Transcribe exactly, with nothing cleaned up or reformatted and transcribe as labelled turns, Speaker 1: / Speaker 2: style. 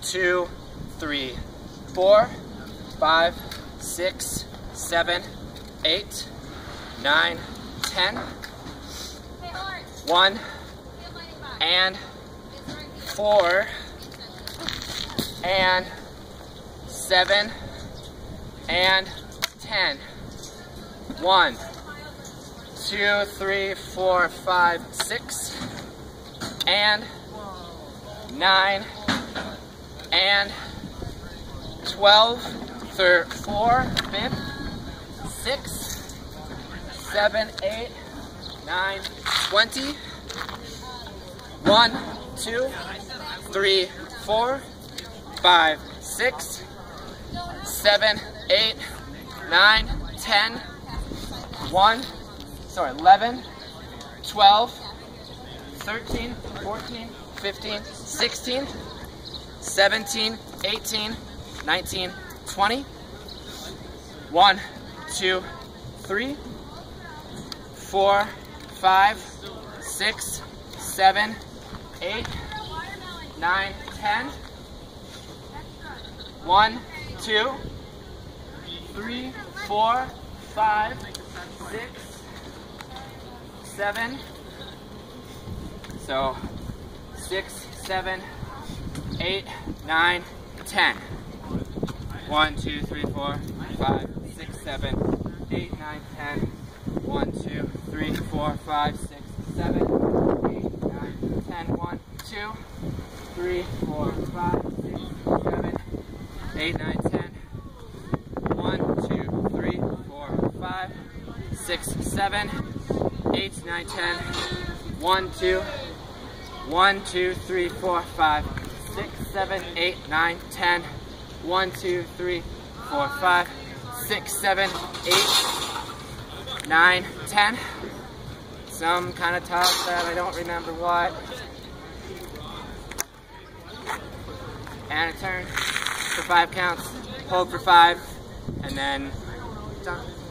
Speaker 1: two, three, four, five, six, seven, eight, nine, ten. One and four and seven and ten. One, two, three, four, five, six and nine and twelve. Third, four, fifth, six, seven, eight, nine, twenty. One, two, three, four, five, six, seven, eight, nine, ten. One, sorry, eleven, twelve, thirteen, fourteen, fifteen, sixteen, seventeen, eighteen, nineteen, twenty. One, two, three, four, five, six, seven, eight, nine, ten. One, two, three, four, five, six, seven. So six, seven, eight, nine, ten. One, two, three, four, five, six, seven, eight, nine, ten. One, two, three, four, five, six, seven, eight, nine, ten. One, two, three, four, five, six, seven, eight, nine, ten. One, two, three, four, five, six, seven, eight, nine, ten. One, two, one, two, three, four, five, six, seven, eight, nine, ten. One, two, three, four, five, six, seven, eight, nine, ten. Some kind of toss that I don't remember what. And a turn for five counts. Hold for five, and then done.